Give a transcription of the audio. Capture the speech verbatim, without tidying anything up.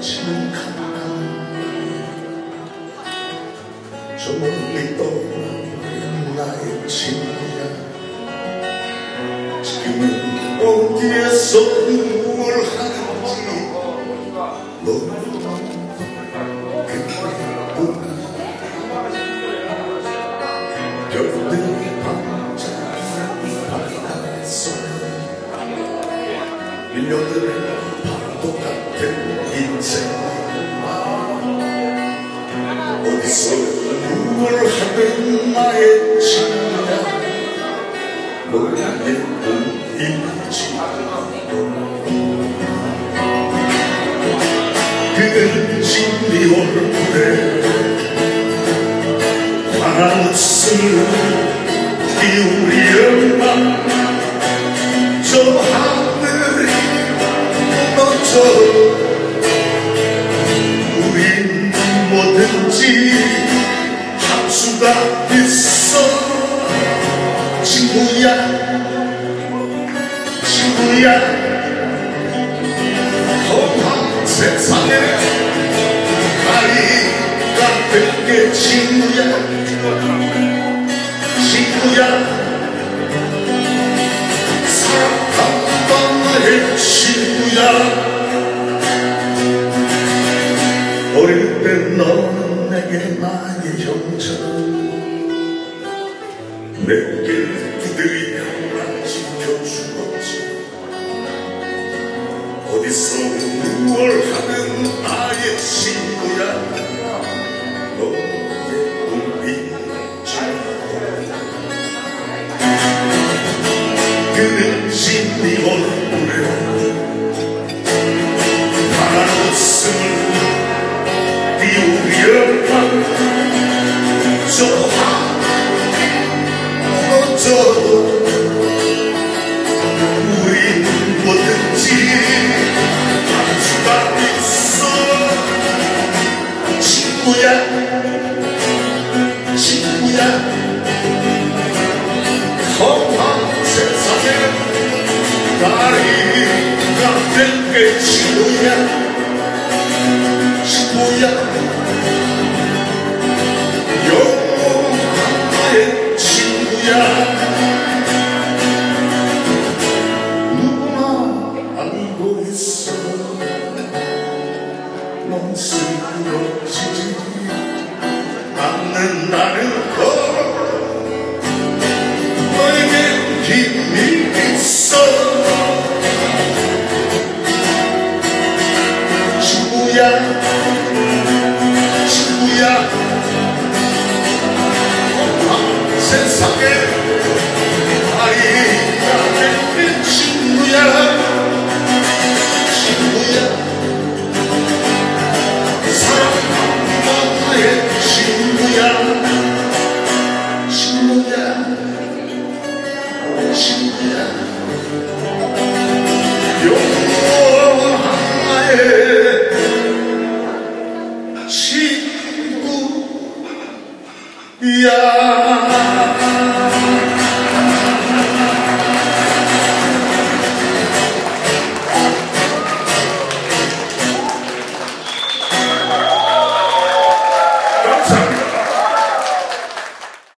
스치는 가방 저 멀리 떠나는 나의 친구야 지금은 어디에서 뭘 하는지 너 별들이 반짝이는 바닷속 밀려드는 파도 같은 인생 어디서 뭘 하든 나의 친구야 너의 꿈이지 그은진 네 얼굴에 환한 웃음을 띄우려만 저 하늘이 무너져 우린 뭐든지 할 수가 있어 친구야 친구야 험한 세상에 나이가 될게 친구야 친구야 사랑한다 나의 친구야 어릴 때 너는 내게 나의 형처럼 내길 두드리며 난 지켜주었지 어디서 무얼 하는 나의 친구야 너의 꿈이지 그은진 네 얼굴에 환한 웃음을 띄우려만 저 하늘이 무너져도 우린 뭐든지 할 수가 있어 친구야 친구야 험한 세상에 다리가 될게 친구야 친구야 영원한 나의 친구야 누구나 알고 있어 넌 슬프고